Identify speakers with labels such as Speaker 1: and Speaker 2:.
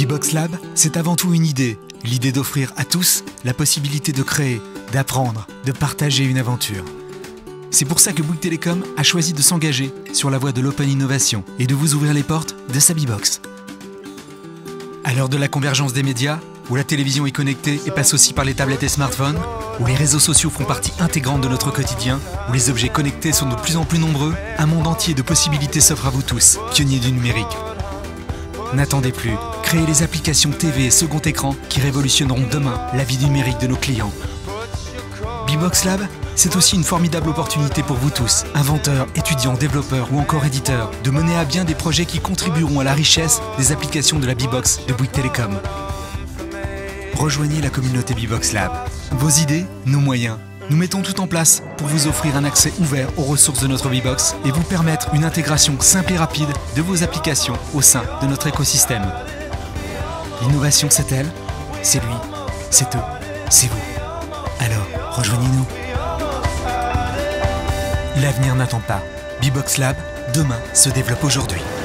Speaker 1: Bbox Lab, c'est avant tout une idée. L'idée d'offrir à tous la possibilité de créer, d'apprendre, de partager une aventure. C'est pour ça que Bouygues Telecom a choisi de s'engager sur la voie de l'open innovation et de vous ouvrir les portes de sa Bbox. À l'heure de la convergence des médias, où la télévision est connectée et passe aussi par les tablettes et smartphones, où les réseaux sociaux font partie intégrante de notre quotidien, où les objets connectés sont de plus en plus nombreux, un monde entier de possibilités s'offre à vous tous, pionniers du numérique. N'attendez plus, créez les applications TV et second écran qui révolutionneront demain la vie numérique de nos clients. Bbox Lab, c'est aussi une formidable opportunité pour vous tous, inventeurs, étudiants, développeurs ou encore éditeurs, de mener à bien des projets qui contribueront à la richesse des applications de la Bbox de Bouygues Telecom. Rejoignez la communauté Bbox Lab. Vos idées, nos moyens. Nous mettons tout en place pour vous offrir un accès ouvert aux ressources de notre Bbox et vous permettre une intégration simple et rapide de vos applications au sein de notre écosystème. L'innovation, c'est elle, c'est lui, c'est eux, c'est vous. Alors, rejoignez-nous. L'avenir n'attend pas. Bbox Lab, demain, se développe aujourd'hui.